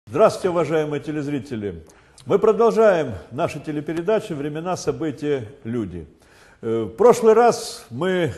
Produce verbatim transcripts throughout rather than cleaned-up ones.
Здравствуйте, уважаемые телезрители! Мы продолжаем наши телепередачи «Времена, события, люди». В прошлый раз мы,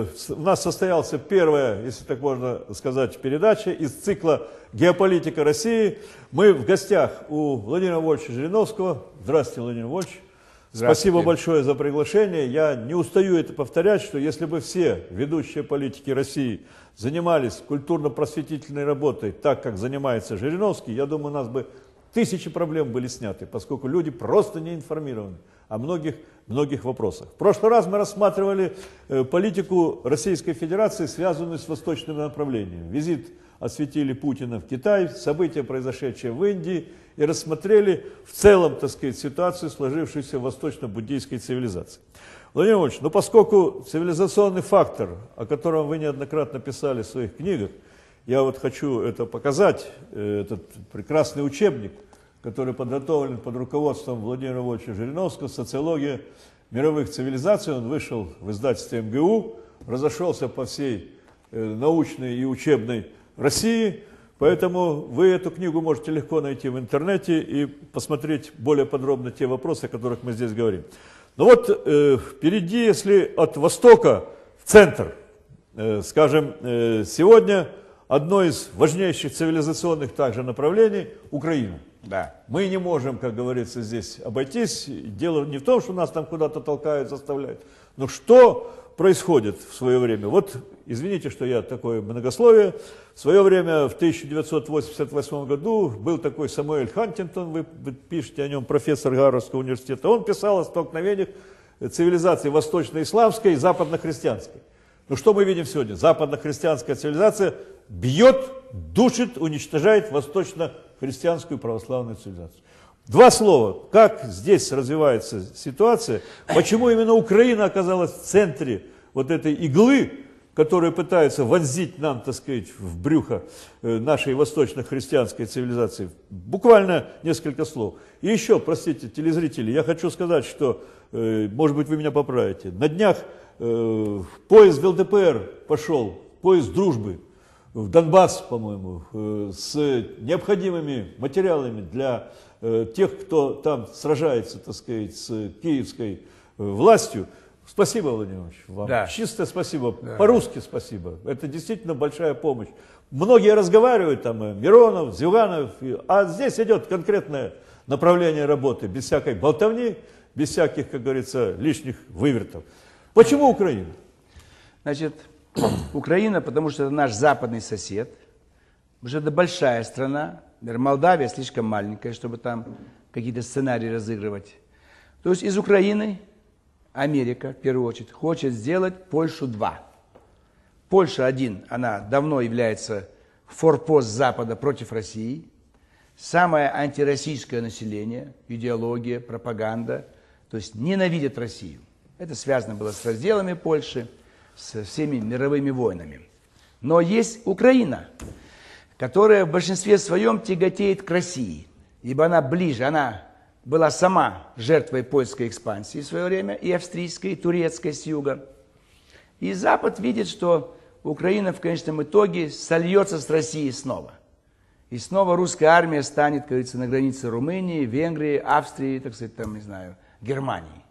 у нас состоялся первая, если так можно сказать, передача из цикла «Геополитика России». Мы в гостях у Владимира Вольфовича Жириновского. Здравствуйте, Владимир Вольфович. Спасибо большое за приглашение. Я не устаю это повторять, что если бы все ведущие политики России занимались культурно-просветительной работой так, как занимается Жириновский, я думаю, у нас бы тысячи проблем были сняты, поскольку люди просто не информированы о многих, многих вопросах. В прошлый раз мы рассматривали э, политику Российской Федерации, связанную с восточным направлением. Визит осветили Путина в Китай, события, произошедшие в Индии, и рассмотрели в целом, так сказать, ситуацию, сложившуюся в восточно-буддийской цивилизации. Владимир Владимирович, ну поскольку цивилизационный фактор, о котором вы неоднократно писали в своих книгах, я вот хочу это показать, этот прекрасный учебник, который подготовлен под руководством Владимира Вольфовича Жириновского, «Социология мировых цивилизаций». Он вышел в издательстве эм гэ у, разошелся по всей научной и учебной России, поэтому вы эту книгу можете легко найти в интернете и посмотреть более подробно те вопросы, о которых мы здесь говорим. Ну вот э, впереди, если от востока в центр, э, скажем, э, сегодня одно из важнейших цивилизационных также направлений – Украина. Да. Мы не можем, как говорится, здесь обойтись. Дело не в том, что нас там куда-то толкают, заставляют, но что происходит в свое время. Вот, извините, что я такое многословие. В свое время, в тысяча девятьсот восемьдесят восьмом году, был такой Самуэль Хантингтон, вы пишете о нем, профессор Гарвардского университета. Он писал о столкновениях цивилизации восточно-исламской и западно-христианской. Ну что мы видим сегодня? Западно-христианская цивилизация бьет, душит, уничтожает восточно-христианскую православную цивилизацию. Два слова. Как здесь развивается ситуация? Почему именно Украина оказалась в центре вот этой иглы, которая пытается вонзить нам, так сказать, в брюхо нашей восточно-христианской цивилизации? Буквально несколько слов. И еще, простите, телезрители, я хочу сказать, что, может быть, вы меня поправите. На днях поезд в эл дэ пэ эр пошел, поезд дружбы, в Донбасс, по-моему, с необходимыми материалами для тех, кто там сражается, так сказать, с киевской властью. Спасибо, Владимир Ильич, вам. Да. Чистое спасибо. Да. По-русски спасибо. Это действительно большая помощь. Многие разговаривают, там, Миронов, Зюганов, а здесь идет конкретное направление работы, без всякой болтовни, без всяких, как говорится, лишних вывертов. Почему Украина? Значит, Украина, потому что это наш западный сосед, уже это большая страна. Молдавия слишком маленькая, чтобы там какие-то сценарии разыгрывать. То есть из Украины Америка, в первую очередь, хочет сделать Польшу два. Польша один, она давно является форпост Запада против России. Самое антироссийское население, идеология, пропаганда, то есть ненавидит Россию. Это связано было с разделами Польши, со всеми мировыми войнами. Но есть Украина, которая в большинстве своем тяготеет к России, ибо она ближе, она была сама жертвой польской экспансии в свое время, и австрийской, и турецкой с юга. И Запад видит, что Украина в конечном итоге сольется с Россией снова. И снова русская армия станет, как говорится, на границе Румынии, Венгрии, Австрии, так сказать, там, не знаю, Германии.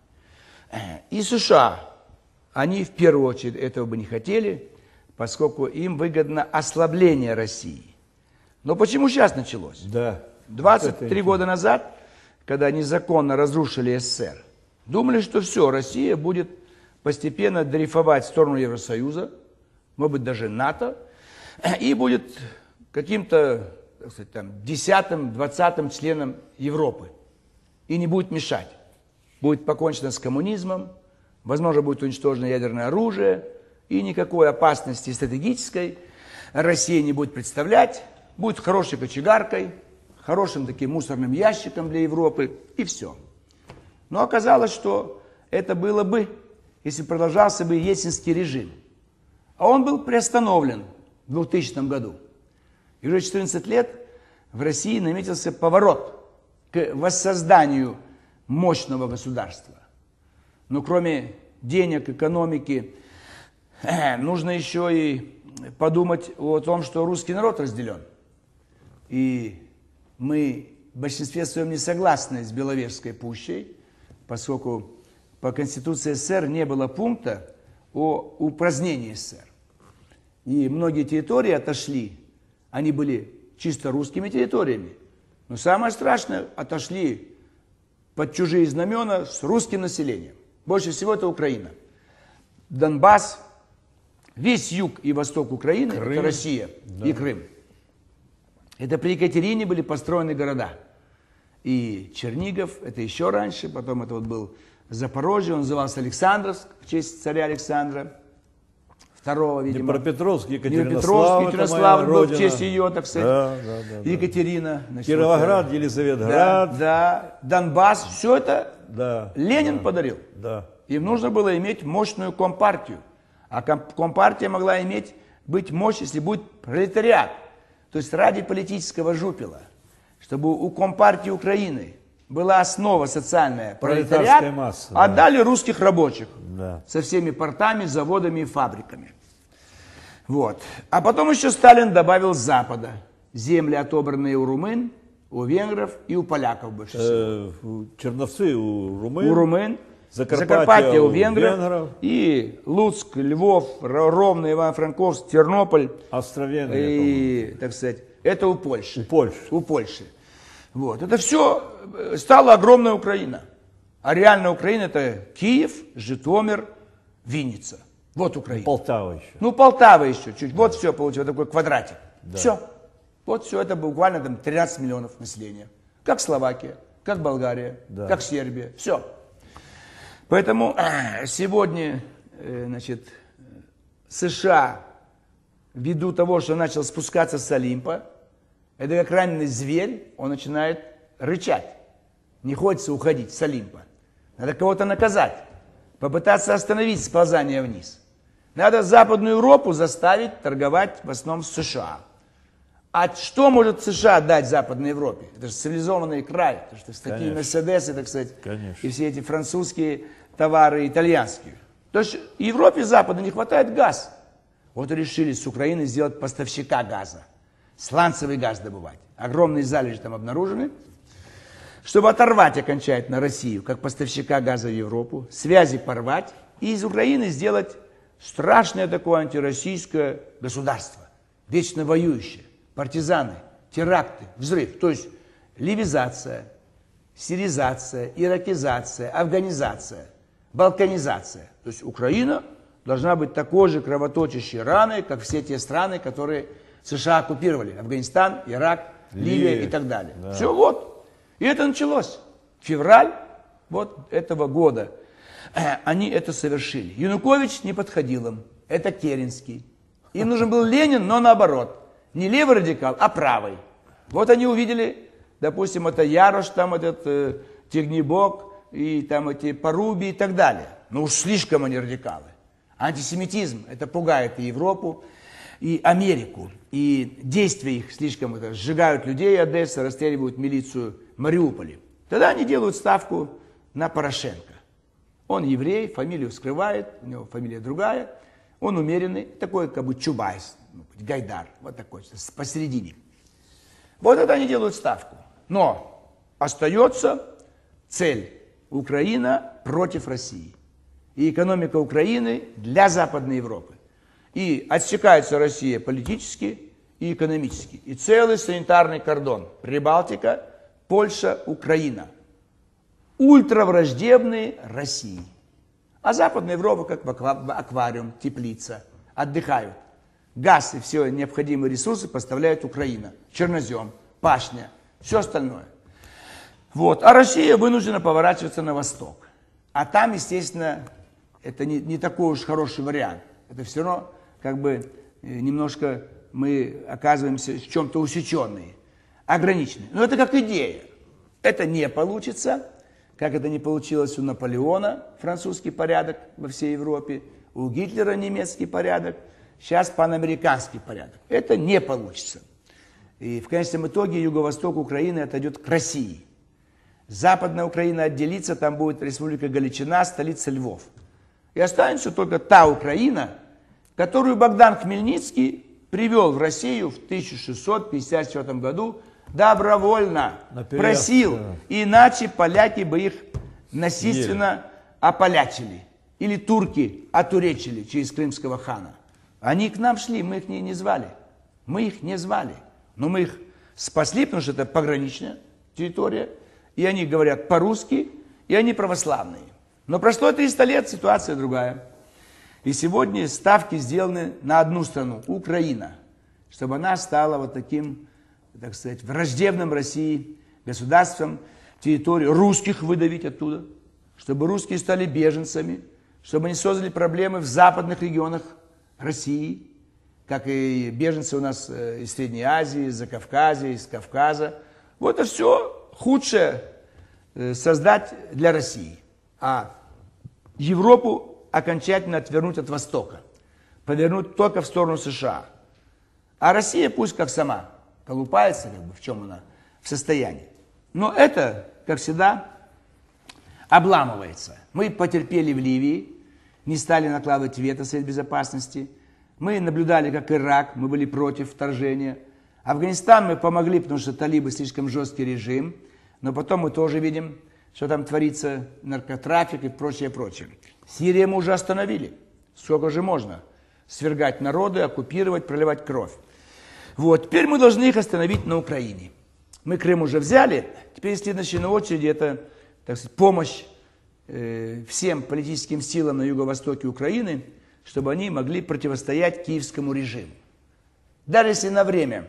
И США, они в первую очередь этого бы не хотели, поскольку им выгодно ослабление России. Но почему сейчас началось? Да. двадцать три года назад, когда незаконно разрушили эс эс эс эр, думали, что все, Россия будет постепенно дрейфовать в сторону Евросоюза, может быть, даже НАТО, и будет каким-то, так сказать, там, десятым, двадцатым членом Европы. И не будет мешать. Будет покончено с коммунизмом, возможно, будет уничтожено ядерное оружие, и никакой опасности стратегической Россия не будет представлять, будет хорошей кочегаркой, хорошим таким мусорным ящиком для Европы, и все. Но оказалось, что это было бы, если продолжался бы ельцинский режим. А он был приостановлен в двухтысячном году. И уже четырнадцать лет в России наметился поворот к воссозданию мощного государства. Но кроме денег, экономики, нужно еще и подумать о том, что русский народ разделен. И мы в большинстве своем не согласны с Беловежской пущей, поскольку по Конституции СССР не было пункта о упразднении СССР. И многие территории отошли, они были чисто русскими территориями. Но самое страшное, отошли под чужие знамена с русским населением. Больше всего это Украина. Донбасс, весь юг и восток Украины, Крым. Это Россия, да. И Крым. Это при Екатерине были построены города. И Чернигов, это еще раньше, потом это вот был Запорожье, он назывался Александровск в честь царя Александра второго, видимо. Днепропетровск, Екатеринослав, Днепропетровск, Екатеринослав был в честь ее, так сказать, да, да, да, да. Екатерина. Значит, Кировоград, вот, Елизаветград. Да, да, Донбасс, все это да, Ленин да, подарил. Да. Им нужно было иметь мощную компартию. А компартия могла иметь, быть мощь, если будет пролетариат. То есть ради политического жупела, чтобы у компартии Украины была основа социальная, пролетариат, масса, да. Отдали русских рабочих, да. Со всеми портами, заводами и фабриками. Вот. А потом еще Сталин добавил с Запада земли, отобранные у румын, у венгров и у поляков больше всего. Черновцы у румын. У румын. Закарпатье, Закарпатье у венгров, венгров. И Луцк, Львов, Ровно, Ивано-Франковск, Тернополь. Австро-Венгрия, и, так сказать, это у Польши. У Польши. У Польши. Вот. Это все стала огромная Украина. А реальная Украина это Киев, Житомир, Винница. Вот Украина. Полтава еще. Ну, Полтава еще чуть. Да. Вот все получилось, такой квадратик. Да. Все. Вот все, это буквально там тринадцать миллионов населения. Как Словакия, как Болгария, да. Как Сербия. Все. Поэтому сегодня, значит, США, ввиду того, что начал спускаться с Олимпа, это как раненый зверь, он начинает рычать. Не хочется уходить с Олимпа. Надо кого-то наказать, попытаться остановить сползание вниз. Надо Западную Европу заставить торговать в основном с США. А что может США дать Западной Европе? Это же цивилизованный край. Это же такие Мерседесы, так сказать, конечно. И все эти французские товары, итальянские. То есть Европе Запада не хватает газа. Вот решили с Украины сделать поставщика газа. Сланцевый газ добывать. Огромные залежи там обнаружены. Чтобы оторвать окончательно Россию, как поставщика газа в Европу, связи порвать и из Украины сделать страшное такое антироссийское государство. Вечно воюющее. Партизаны, теракты, взрыв. То есть ливизация, сиризация, иракизация, афганизация, балканизация. То есть Украина должна быть такой же кровоточащей раной, как все те страны, которые США оккупировали. Афганистан, Ирак, Ливия, Ливия и так далее. Да. Все вот. И это началось. Февраль вот этого года. Они это совершили. Янукович не подходил им. Это Керенский. Им нужен был Ленин, но наоборот. Не левый радикал, а правый. Вот они увидели, допустим, это Ярош, там этот э, Тегнебок, и там эти Поруби и так далее. Ну уж слишком они радикалы. Антисемитизм, это пугает и Европу, и Америку. И действия их слишком, это, сжигают людей Одессы, расстреливают милицию Мариуполя. Тогда они делают ставку на Порошенко. Он еврей, фамилию скрывает, у него фамилия другая. Он умеренный, такой как бы Чубайс. Гайдар, вот такой, посередине. Вот это они делают ставку. Но остается цель Украина против России. И экономика Украины для Западной Европы. И отсекается Россия политически и экономически. И целый санитарный кордон. Прибалтика, Польша, Украина. Ультравраждебные России. А Западная Европа как в аквариум, теплица. Отдыхают. Газ и все необходимые ресурсы поставляет Украина. Чернозем, пашня, все остальное. Вот. А Россия вынуждена поворачиваться на восток. А там, естественно, это не, не такой уж хороший вариант. Это все равно как бы немножко мы оказываемся в чем-то усеченные, ограниченные. Но это как идея. Это не получится, как это не получилось у Наполеона, французский порядок во всей Европе, у Гитлера немецкий порядок. Сейчас панамериканский порядок. Это не получится. И в конечном итоге юго-восток Украины отойдет к России. Западная Украина отделится, там будет Республика Галичина, столица Львов. И останется только та Украина, которую Богдан Хмельницкий привел в Россию в тысяча шестьсот пятьдесят четвёртом году добровольно Наперед, просил, да. иначе поляки бы их насильственно ополячили. Или турки отуречили через крымского хана. Они к нам шли, мы их не, не звали. Мы их не звали. Но мы их спасли, потому что это пограничная территория. И они говорят по-русски, и они православные. Но прошло триста лет, ситуация другая. И сегодня ставки сделаны на одну страну, Украина. Чтобы она стала вот таким, так сказать, враждебным России государством, территорию русских выдавить оттуда. Чтобы русские стали беженцами. Чтобы они создали проблемы в западных регионах России, как и беженцы у нас из Средней Азии, из Закавказья, из Кавказа. Вот это все худшее создать для России. А Европу окончательно отвернуть от Востока, повернуть только в сторону США. А Россия пусть как сама колупается, как бы, в чем она в состоянии. Но это, как всегда, обламывается. Мы потерпели в Ливии, не стали накладывать вето Совет Безопасности. Мы наблюдали, как Ирак, мы были против вторжения. Афганистан мы помогли, потому что талибы слишком жесткий режим. Но потом мы тоже видим, что там творится наркотрафик и прочее, прочее. Сирию мы уже остановили. Сколько же можно свергать народы, оккупировать, проливать кровь. Вот, теперь мы должны их остановить на Украине. Мы Крым уже взяли, теперь следующая на очереди это, так сказать, помощь э, всем политическим силам на юго-востоке Украины, чтобы они могли противостоять киевскому режиму. Даже если на время,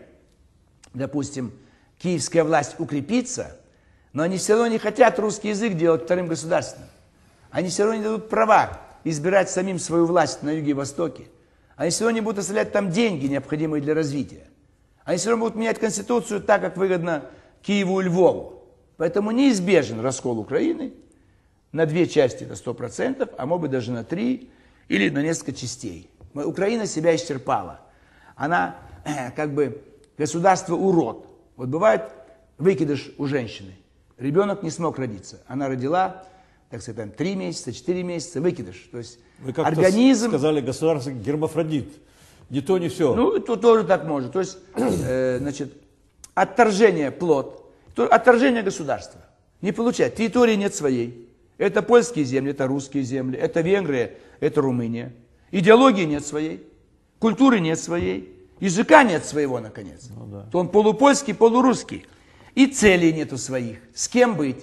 допустим, киевская власть укрепится, но они все равно не хотят русский язык делать вторым государством. Они все равно не дадут права избирать самим свою власть на юге и востоке. Они все равно не будут оставлять там деньги, необходимые для развития. Они все равно будут менять Конституцию так, как выгодно Киеву и Львову. Поэтому неизбежен раскол Украины на две части, это сто процентов, а может быть даже на три или на несколько частей. Украина себя исчерпала. Она как бы государство-урод. Вот бывает выкидыш у женщины. Ребенок не смог родиться. Она родила, так сказать, там, три месяца, четыре месяца, выкидыш. То есть вы как-то организм... сказали, государство гермафродит. Не то, не все. Ну, то тоже так может. То есть, э, значит, отторжение плод, то, отторжение государства. Не получает. Территории нет своей. Это польские земли, это русские земли, это Венгрия, это Румыния. Идеологии нет своей, культуры нет своей, языка нет своего, наконец. Ну, да. То он полупольский, полурусский. И целей нету своих. С кем быть?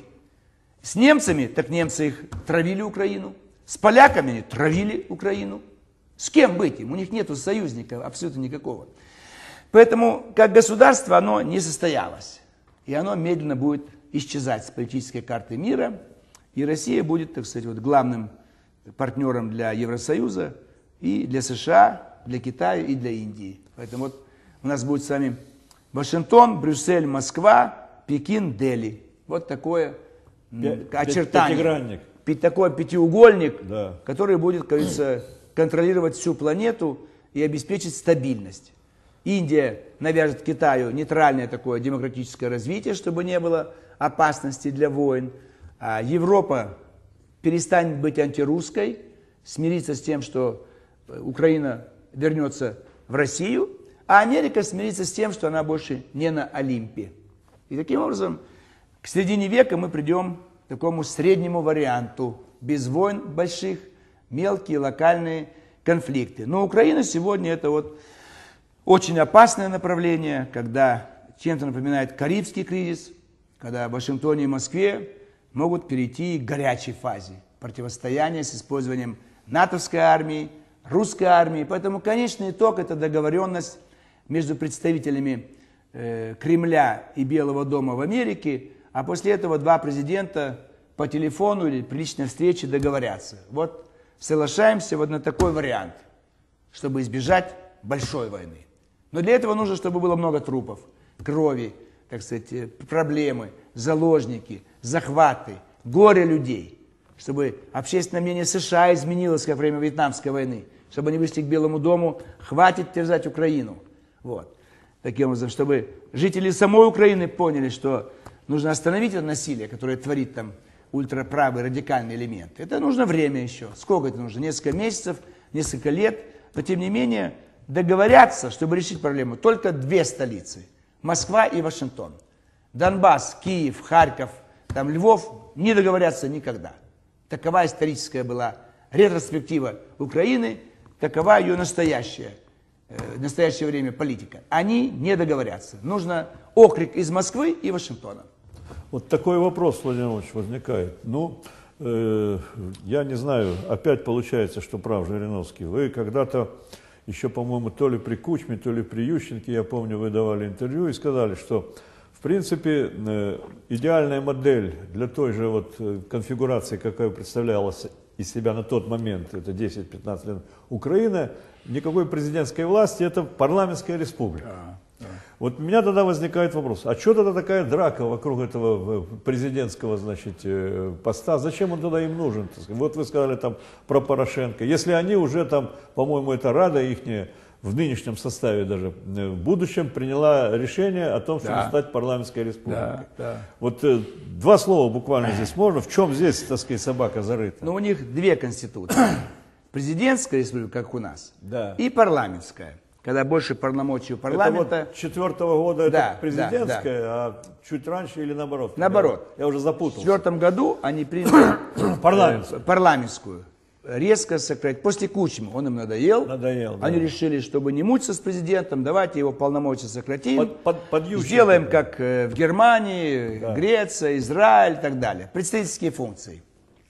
С немцами, так немцы их травили Украину. С поляками они травили Украину. С кем быть им? У них нету союзника абсолютно никакого. Поэтому, как государство, оно не состоялось. И оно медленно будет исчезать с политической карты мира. И Россия будет, так сказать, вот главным партнером для Евросоюза и для США, для Китая и для Индии. Поэтому вот у нас будет с вами Вашингтон, Брюссель, Москва, Пекин, Дели. Вот такое Пя- очертание. Пятигранник. Такой пятиугольник, да. который будет, как говорится, контролировать всю планету и обеспечить стабильность. Индия навяжет Китаю нейтральное такое демократическое развитие, чтобы не было опасности для войн. А Европа перестанет быть антирусской, смирится с тем, что Украина вернется в Россию, а Америка смирится с тем, что она больше не на Олимпе. И таким образом, к середине века мы придем к такому среднему варианту, без войн больших, мелкие локальные конфликты. Но Украина сегодня это вот очень опасное направление, когда чем-то напоминает Карибский кризис, когда в Вашингтоне и Москве могут перейти к горячей фазе противостояния с использованием натовской армии, русской армии. Поэтому конечный итог – это договоренность между представителями э, Кремля и Белого дома в Америке, а после этого два президента по телефону или при личной встрече договорятся. Вот соглашаемся вот на такой вариант, чтобы избежать большой войны. Но для этого нужно, чтобы было много трупов, крови, так сказать, проблемы, заложники, захваты, горе людей, чтобы общественное мнение США изменилось, как во время Вьетнамской войны, чтобы они вышли к Белому дому, хватит терзать Украину. Вот. Таким образом, чтобы жители самой Украины поняли, что нужно остановить это насилие, которое творит там ультраправый радикальный элемент. Это нужно время еще. Сколько это нужно? Несколько месяцев, несколько лет. Но тем не менее договорятся, чтобы решить проблему, только две столицы. Москва и Вашингтон. Донбасс, Киев, Харьков, там Львов не договорятся никогда. Такова историческая была ретроспектива Украины, такова ее настоящая, э, в настоящее время политика. Они не договорятся. Нужно окрик из Москвы и Вашингтона. Вот такой вопрос, Владимир Ильич, возникает. Ну, э, я не знаю, опять получается, что прав Жириновский. Вы когда-то, еще, по-моему, то ли при Кучме, то ли при Ющенке, я помню, вы давали интервью и сказали, что, в принципе, э, идеальная модель для той же вот конфигурации, какая представлялась из себя на тот момент, это десять-пятнадцать лет, Украина, никакой президентской власти, это парламентская республика. Да, да. Вот у меня тогда возникает вопрос, а что тогда такая драка вокруг этого президентского, значит, поста, зачем он тогда им нужен? Вот вы сказали там про Порошенко, если они уже там, по-моему, это Рада ихняя, в нынешнем составе даже, в будущем приняла решение о том, чтобы Да. стать парламентской республикой. Да, да. Вот э, два слова буквально здесь можно, в чем здесь, так сказать, собака зарыта? Но у них две конституции. Президентская республика, как у нас, Да. и парламентская. Когда больше полномочий у парламента. Это вот четвертого года Да, это президентская, да, а чуть раньше или наоборот? Наоборот. Я, я уже В запутался. четвертом году они приняли Парламентскую. э, парламентскую. Резко сократить. После Кучмы он им надоел. Надоел, да. Они решили, чтобы не мучиться с президентом, давайте его полномочия сократим. Под- под- под Ющенко. Сделаем, как э, в Германии, Да. Греция, Израиль и так далее. Представительские функции.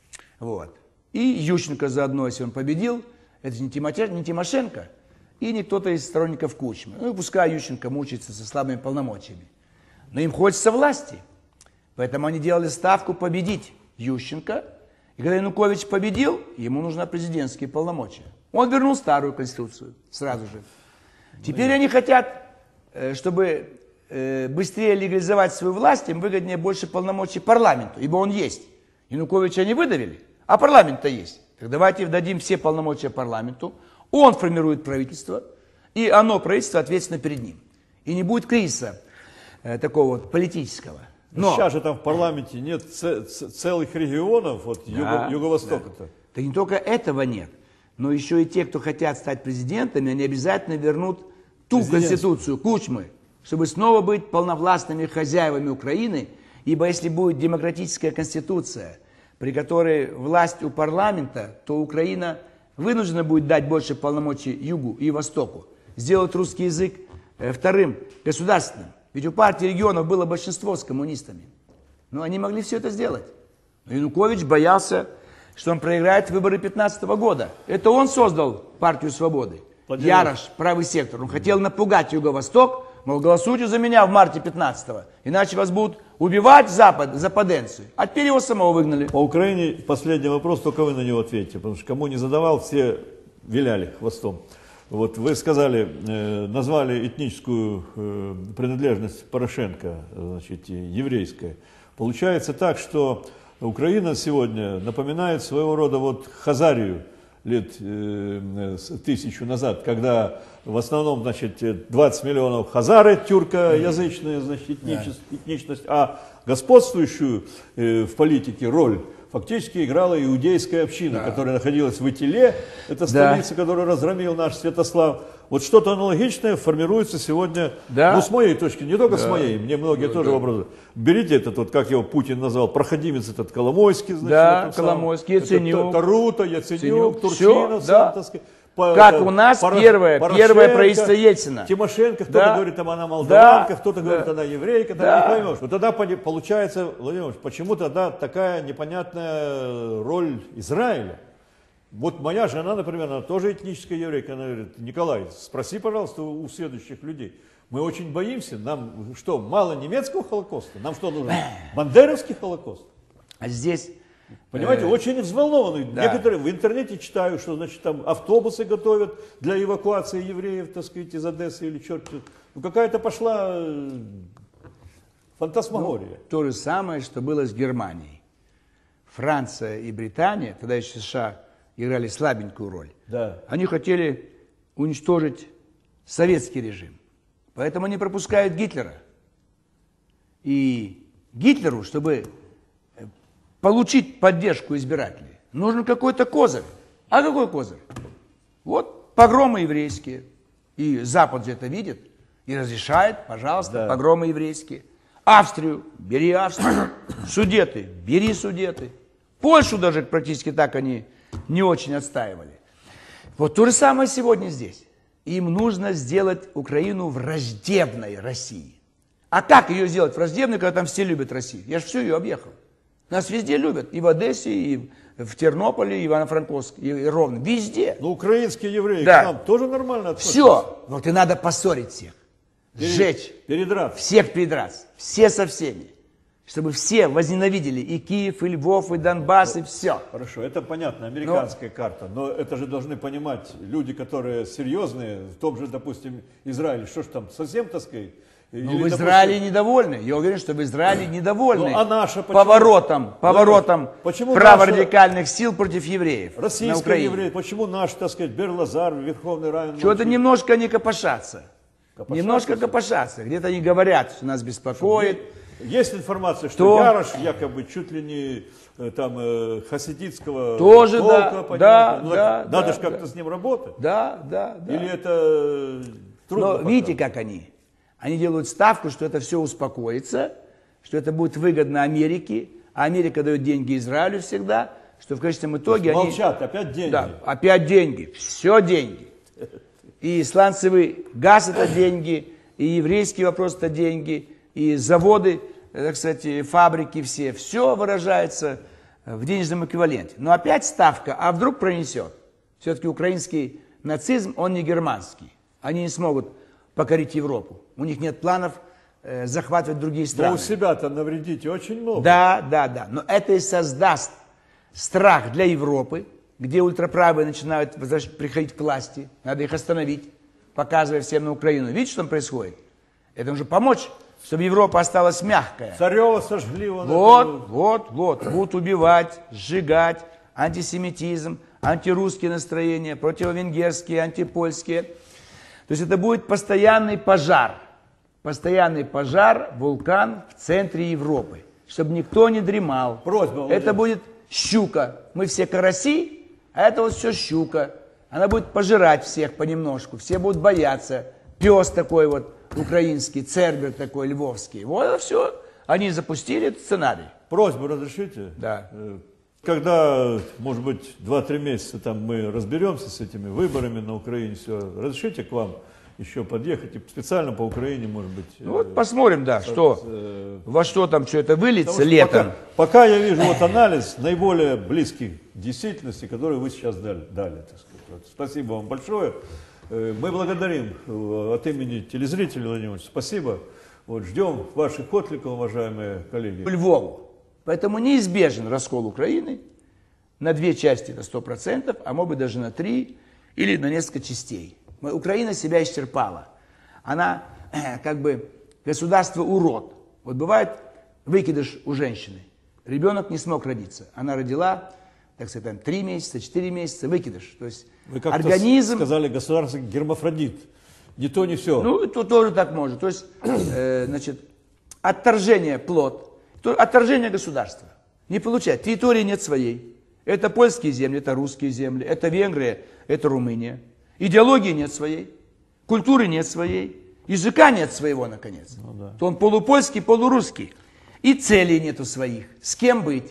Вот. И Ющенко заодно, если он победил, это не Тимоте- не Тимошенко и не кто-то из сторонников Кучмы. Ну, и пускай Ющенко мучается со слабыми полномочиями. Но им хочется власти. Поэтому они делали ставку победить Ющенко. И когда Янукович победил, ему нужны президентские полномочия. Он вернул старую конституцию сразу же. Теперь они хотят, э, чтобы э, быстрее легализовать свою власть, им выгоднее больше полномочий парламенту, ибо он есть. Януковича они выдавили, а парламент-то есть. Так давайте дадим все полномочия парламенту, он формирует правительство, и оно, правительство, ответственно перед ним. И не будет кризиса э, такого вот политического. Но Сейчас же там в парламенте нет ц- ц- целых регионов, вот Да, юго- юго-востока-то. да не только этого нет, но еще и те, кто хотят стать президентами, они обязательно вернут ту Президентскую. конституцию Кучмы, чтобы снова быть полновластными хозяевами Украины, ибо если будет демократическая конституция, при которой власть у парламента, то Украина вынуждена будет дать больше полномочий Югу и Востоку, сделать русский язык э, вторым государственным. Ведь у партии регионов было большинство с коммунистами. Но они могли все это сделать. Но Янукович боялся, что он проиграет выборы пятнадцатого года. Это он создал партию свободы. Владимир Ярош, правый сектор. Он хотел напугать Юго-Восток, мол, голосуйте за меня в марте пятнадцатого, иначе вас будут убивать Запад, западенцы. А теперь его самого выгнали. По Украине последний вопрос, только вы на него ответите, потому что кому не задавал, все виляли хвостом. Вот вы сказали, э, назвали этническую э, принадлежность Порошенко, значит, еврейская. Получается так, что Украина сегодня напоминает своего рода вот Хазарию лет э, тысячу назад, когда в основном, значит, двадцать миллионов хазары, тюркоязычная, значит, этничность, этничность, а господствующую э, в политике роль фактически играла иудейская община, да. которая находилась в Итиле, это столица, да. которую разгромил наш Святослав. Вот что-то аналогичное формируется сегодня, да. ну, с моей точки, не только да. с моей, мне многие да, тоже да. вопросы. Берите этот, вот, как его Путин назвал, проходимец этот Коломойский, значит, да, Коломойский, Яценюк, Тарута, Яценюк, Турчинов, да. Сантовский. Как это, у нас Поро... первое, первое правительство Ельцина. Тимошенко, кто-то да. говорит, там она молдаванка, да. кто-то да. говорит, она еврейка, да. не поймешь. Вот тогда получается, Владимир Ильич, почему тогда такая непонятная роль Израиля? Вот моя жена, например, она тоже этническая еврейка, она говорит, Николай, спроси, пожалуйста, у следующих людей. Мы очень боимся, нам что, мало немецкого Холокоста? Нам что нужно? Бандеровский Холокост? А здесь... Понимаете, э, очень взволнованы. Да. Некоторые в интернете читают, что, значит, там автобусы готовят для эвакуации евреев, так сказать, из Одессы или черт. Ну, какая-то пошла фантасмагория. Ну, то же самое, что было с Германией. Франция и Британия, тогда еще США играли слабенькую роль. Да. Они хотели уничтожить советский режим. Поэтому они пропускают Гитлера. И Гитлеру, чтобы получить поддержку избирателей, нужен какой-то козырь. А какой козырь? Вот погромы еврейские. И Запад же это видит и разрешает, пожалуйста, да. погромы еврейские. Австрию, бери Австрию. Судеты, бери Судеты. Польшу даже практически так они не очень отстаивали. Вот то же самое сегодня здесь. Им нужно сделать Украину враждебной России. А как ее сделать враждебной, когда там все любят Россию? Я же всю ее объехал. Нас везде любят. И в Одессе, и в Тернополе, и в Ивано-Франковске, и Ровно. Везде. Ну, украинские евреи Да. к нам тоже нормально относятся. Все. Вот и надо поссорить всех. Перед- Сжечь. Передраться. Всех передраться. Все со всеми. Чтобы все возненавидели и Киев, и Львов, и Донбасс, и все. Хорошо, это понятно, американская карта, но это же должны понимать люди, которые серьезные, в том же, допустим, Израиле, что ж там, совсем, так сказать? Ну, Или, в Израиле недовольны. Я уверен, что в Израиле недовольны Ну, а наша почему? поворотом, поворотом Почему праворадикальных сил против евреев на российские Украине. евреи, почему наш, так сказать, Бер-Лазар, Верховный Равен? Что-то немножко они копошатся. Копошатся Немножко все? копошатся. Где-то они говорят, что нас беспокоит. Есть информация, что То- Ярош якобы чуть ли не э, там э, хасидитского Тоже, толка, да, понимаете? да, Ну, да, так надо да, же как-то да. с ним работать. Да, да, да. Или это э, трудно Но пока? видите, как они? Они делают ставку, что это все успокоится, что это будет выгодно Америке, а Америка дает деньги Израилю всегда, что в конечном итоге они... Молчат, опять деньги. Да, опять деньги, все деньги. И сланцевый газ это деньги, и еврейский вопрос это деньги, и заводы, так сказать, фабрики все, все выражается в денежном эквиваленте. Но опять ставка, а вдруг пронесет? Все-таки украинский нацизм, он не германский. Они не смогут покорить Европу. У них нет планов э, захватывать другие Но страны. у себя-то навредите очень много. Да, да, да. Но это и создаст страх для Европы, где ультраправые начинают возвращ- приходить к власти. Надо их остановить, показывая всем на Украину. Видите, что там происходит? Это нужно помочь, чтобы Европа осталась мягкая. Царева сожгли. Вон Вот, эту- вот, вот. Будут убивать, сжигать, антисемитизм, антирусские настроения, противовенгерские, антипольские. То есть это будет постоянный пожар. Постоянный пожар, вулкан в центре Европы. Чтобы никто не дремал. Просьба, Владимир. Это будет щука. Мы все караси, а это вот все щука. Она будет пожирать всех понемножку. Все будут бояться. Пес такой вот украинский, цербер такой львовский. Вот это все. Они запустили этот сценарий. Просьбу разрешите? Да. Э, Когда, может быть, два-три месяца там мы разберемся с этими выборами на Украине, все, разрешите к вам еще подъехать и специально по Украине, может быть. Ну, вот посмотрим, да, что, э, во что там все это выльется потому что летом. Пока, пока я вижу вот анализ наиболее близких к действительности, который вы сейчас дали. дали так сказать. Вот, спасибо вам большое. Э, Мы благодарим э, от имени телезрителей, Владимир Владимирович, спасибо. Вот, ждем ваших откликов, уважаемые коллеги. По Львову. Поэтому неизбежен раскол Украины на две части, на сто процентов, а может быть даже на три или на несколько частей. Мы- Украина себя исчерпала. Она э, как бы государство-урод. Вот бывает выкидыш у женщины. Ребенок не смог родиться. Она родила, так сказать, там, три месяца, четыре месяца, выкидыш. То есть Вы как-то организм... сказали, государство гермафродит. Не то, не все. Ну, то тоже так может. То есть, э, значит, отторжение плод, то, отторжение государства. Не получать. Территории нет своей. Это польские земли, это русские земли, это Венгрия, это Румыния. Идеологии нет своей, культуры нет своей, языка нет своего, наконец. Ну, да. То он полупольский, полурусский. И целей нету своих. С кем быть?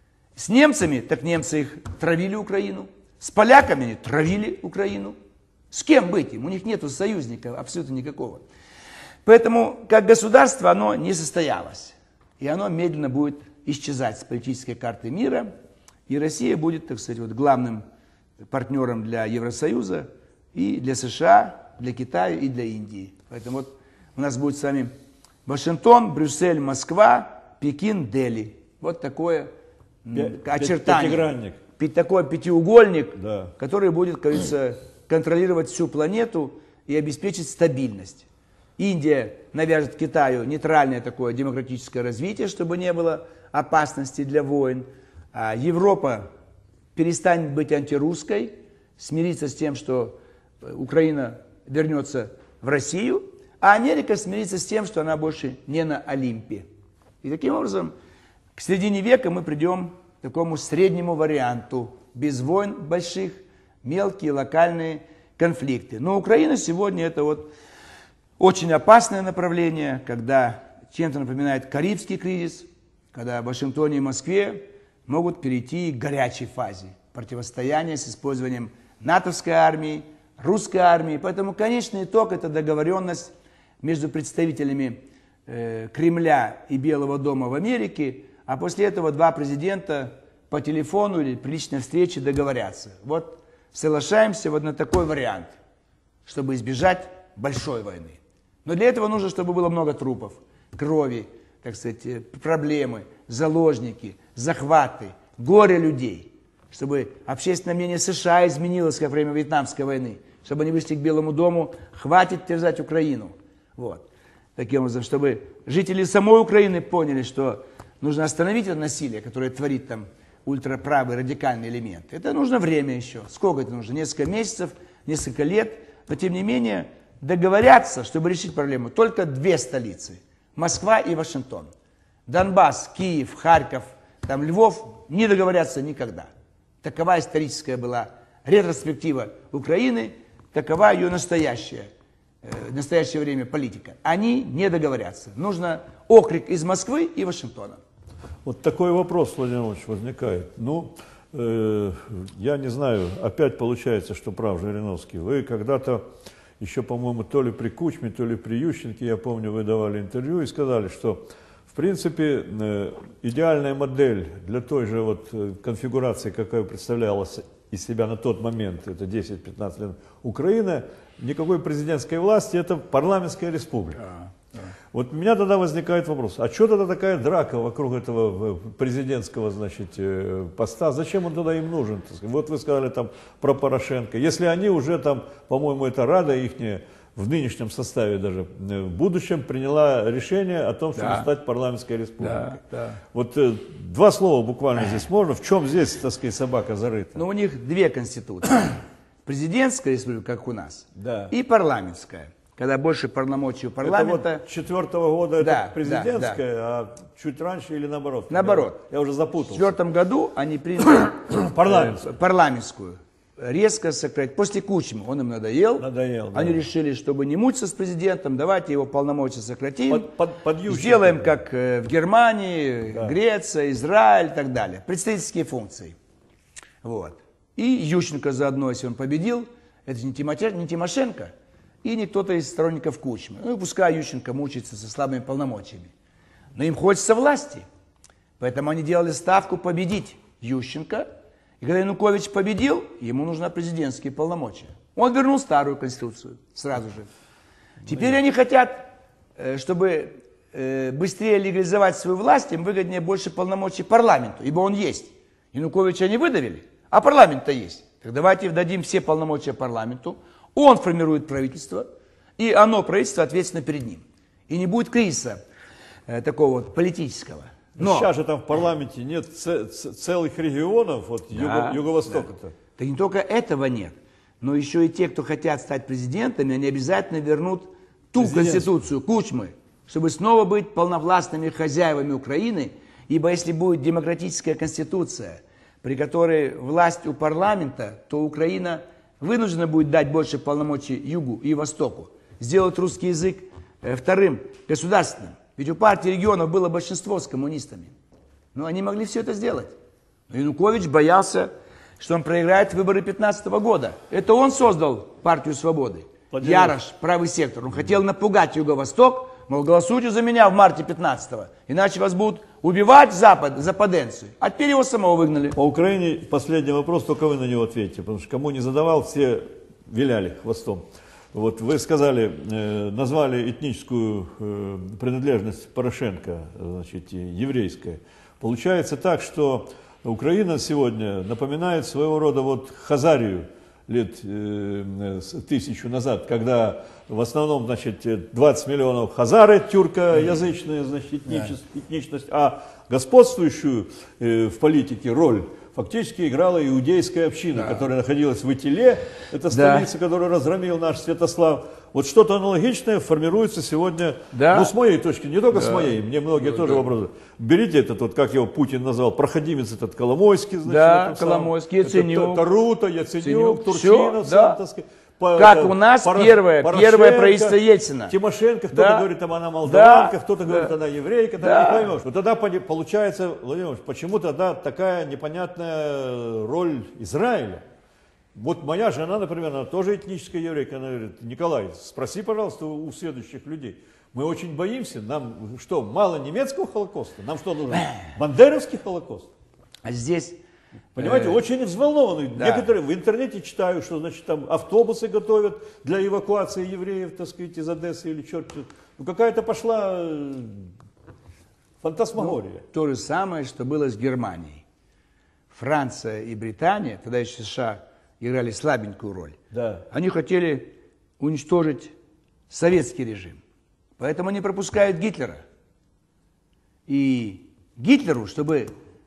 С немцами, так немцы их травили Украину. С поляками они травили Украину. С кем быть им? У них нету союзника абсолютно никакого. Поэтому, как государство, оно не состоялось. И оно медленно будет исчезать с политической карты мира. И Россия будет, так сказать, вот главным партнером для Евросоюза и для США, для Китая и для Индии. Поэтому вот у нас будет с вами Вашингтон, Брюссель, Москва, Пекин, Дели. Вот такое м, Пя- очертание. пятигранник. Пи- Такой пятиугольник, Да. который будет, как говорится, контролировать всю планету и обеспечить стабильность. Индия навяжет Китаю нейтральное такое демократическое развитие, чтобы не было опасности для войн. А Европа перестанет быть антирусской, смирится с тем, что Украина вернется в Россию, а Америка смирится с тем, что она больше не на Олимпе. И таким образом, к середине века мы придем к такому среднему варианту, без войн больших, мелкие локальные конфликты. Но Украина сегодня это вот очень опасное направление, когда чем-то напоминает Карибский кризис, когда в Вашингтоне и Москве могут перейти к горячей фазе противостояния с использованием натовской армии, русской армии. Поэтому конечный итог – это договоренность между представителями э, Кремля и Белого дома в Америке, а после этого два президента по телефону или при личной встрече договорятся. Вот соглашаемся вот на такой вариант, чтобы избежать большой войны. Но для этого нужно, чтобы было много трупов, крови, так сказать, проблемы, заложники, захваты, горе людей, чтобы общественное мнение США изменилось, как во время Вьетнамской войны, чтобы они вышли к Белому дому, хватит терзать Украину. Вот. Таким образом, чтобы жители самой Украины поняли, что нужно остановить это насилие, которое творит там ультраправый радикальный элемент. Это нужно время еще. Сколько это нужно? Несколько месяцев, несколько лет. Но тем не менее договорятся, чтобы решить проблему, только две столицы. Москва и Вашингтон. Донбасс, Киев, Харьков, там Львов не договорятся никогда. Такова историческая была ретроспектива Украины, такова ее настоящая, э, в настоящее время политика. Они не договорятся. Нужно окрик из Москвы и Вашингтона. Вот такой вопрос, Владимир Ильич, возникает. Ну, э, я не знаю, опять получается, что прав Жириновский. Вы когда-то, еще, по-моему, то ли при Кучме, то ли при Ющенке, я помню, вы давали интервью и сказали, что, в принципе, э, идеальная модель для той же вот конфигурации, какая представлялась из себя на тот момент, это десять-пятнадцать лет, Украина, никакой президентской власти, это парламентская республика. Вот у меня тогда возникает вопрос, а что тогда такая драка вокруг этого президентского, значит, поста? Зачем он тогда им нужен? Вот вы сказали там про Порошенко. Если они уже там, по-моему, это Рада ихняя, в нынешнем составе даже, в будущем приняла решение о том, чтобы да. стать парламентской республикой. Да, да. Вот э, два слова буквально здесь можно. В чем здесь, так сказать, собака зарыта? Ну, у них две конституции. Президентская республика, как у нас, да. и парламентская. Когда больше полномочий у парламента. Это вот четвертого года да, это президентская, да, да. а чуть раньше или наоборот? Наоборот. Я, я уже запутался. В четвертом году они приняли парламентскую. парламентскую. Резко сократить. После Кучмы он им надоел. Надоел, да. Они решили, чтобы не мучиться с президентом, давайте его полномочия сократим. Под, под, под Сделаем, да. как в Германии, да. Греция, Израиль и так далее. Представительские функции. Вот. И Ющенко заодно, если он победил, это не Тимошенко и не кто-то из сторонников Кучмы. Ну, пускай Ющенко мучается со слабыми полномочиями. Но им хочется власти. Поэтому они делали ставку победить Ющенко. И когда Янукович победил, ему нужны президентские полномочия. Он вернул старую конституцию сразу же. Теперь они хотят, чтобы быстрее легализовать свою власть, им выгоднее больше полномочий парламенту, ибо он есть. Януковича они выдавили, а парламент-то есть. Так давайте дадим все полномочия парламенту, он формирует правительство, и оно, правительство, ответственно перед ним. И не будет кризиса э, такого вот политического. Но сейчас же там в парламенте нет целых регионов, вот да, юго, юго-востока-то. Да. Так не только этого нет, но еще и те, кто хотят стать президентами, они обязательно вернут ту конституцию Кучмы, чтобы снова быть полновластными хозяевами Украины, ибо если будет демократическая конституция, при которой власть у парламента, то Украина вынуждена будет дать больше полномочий Югу и Востоку, сделать русский язык вторым государственным. Ведь у партии регионов было большинство с коммунистами. Но они могли все это сделать. Но Янукович боялся, что он проиграет выборы две тысячи пятнадцатого года. Это он создал партию свободы. Владимир. Ярош, правый сектор. Он хотел напугать Юго-Восток, мол, голосуйте за меня в марте пятнадцатого, иначе вас будут убивать Запад, западенцы. А теперь его самого выгнали. По Украине последний вопрос, только вы на него ответите, потому что кому не задавал, все виляли хвостом. Вот вы сказали, э, назвали этническую э, принадлежность Порошенко, значит, еврейская. Получается так, что Украина сегодня напоминает своего рода вот Хазарию лет э, тысячу назад, когда в основном, значит, двадцать миллионов хазары, тюркоязычная, значит, этничность, этничность, а господствующую э, в политике роль фактически играла иудейская община, да. которая находилась в Итиле, это столица, да. которую разгромил наш Святослав. Вот что-то аналогичное формируется сегодня, да. ну, с моей точки, не только да. с моей, мне многие да, тоже да. вопросы. Берите этот, вот, как его Путин назвал, проходимец этот Коломойский, значит, да, Коломойский, Яценюк, Тарута, Яценюк, Турчинов, да. Сантовский. по, как это, у нас Порош... первое, Порошенко, первое правительство Ельцина. Тимошенко, кто-то Да. говорит, там она молдаванка, Да. кто-то Да. говорит, она еврейка, там Да. не поймешь. Вот тогда получается, Владимир Ильич, почему тогда такая непонятная роль Израиля? Вот моя жена, например, она тоже этническая еврейка, она говорит: Николай, спроси, пожалуйста, у, у следующих людей. Мы очень боимся, нам что, мало немецкого Холокоста? Нам что, нужен бандеровский Холокост? А здесь... Понимаете, э, очень взволнованы. да. Некоторые в интернете читают, что, значит, там автобусы готовят для эвакуации евреев, так сказать, из Одессы или черт. Ну, какая-то пошла э, фантасмагория. Ну, то же самое, что было с Германией. Франция и Британия, тогда еще США играли слабенькую роль. Да. Они хотели уничтожить советский режим. Поэтому они пропускают Гитлера. И Гитлеру, чтобы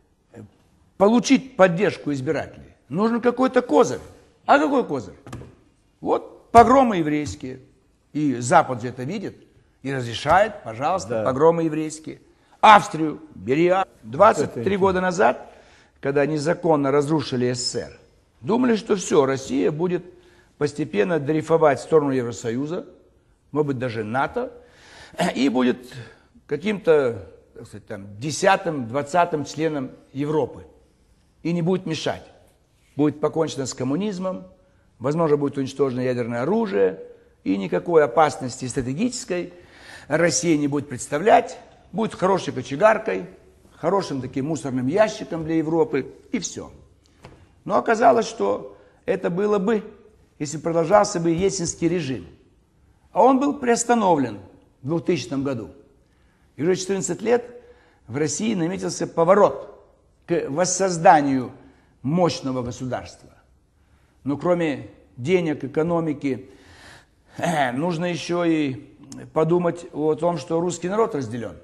получить поддержку избирателей, нужен какой-то козырь. А какой козырь? Вот погромы еврейские. И Запад же это видит и разрешает, пожалуйста, Да. погромы еврейские. Австрию, бери. двадцать три Это года назад, когда незаконно разрушили СССР, думали, что все, Россия будет постепенно дрейфовать в сторону Евросоюза, может быть, даже НАТО, и будет каким-то, так сказать, там, десятым, двадцатым членом Европы. И не будет мешать. Будет покончено с коммунизмом, возможно, будет уничтожено ядерное оружие, и никакой опасности стратегической Россия не будет представлять, будет хорошей кочегаркой, хорошим таким мусорным ящиком для Европы, и все. Но оказалось, что это было бы, если продолжался бы ельцинский режим. А он был приостановлен в двухтысячном году. И уже четырнадцать лет в России наметился поворот к воссозданию мощного государства. Но кроме денег, экономики, нужно еще и подумать о том, что русский народ разделен.